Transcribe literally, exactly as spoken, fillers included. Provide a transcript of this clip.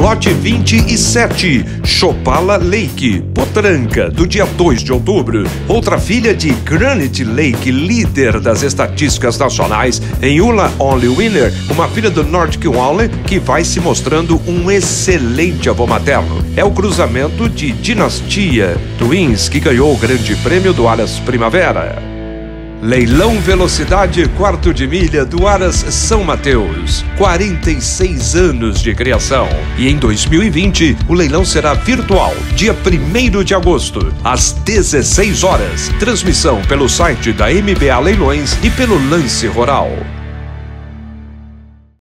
Lote vinte e sete, Chopala Lake, Potranca, do dia dois de outubro. Outra filha de Granite Lake, líder das estatísticas nacionais em Eula Only Winner, uma filha do Nordic Valley que vai se mostrando um excelente avô materno. É o cruzamento de Dinastia Twins que ganhou o grande prêmio do Aras Primavera. Leilão Velocidade Quarto de Milha do Aras São Mateus, quarenta e seis anos de criação. E em dois mil e vinte, o leilão será virtual, dia primeiro de agosto, às dezesseis horas. Transmissão pelo site da M B A Leilões e pelo Lance Rural.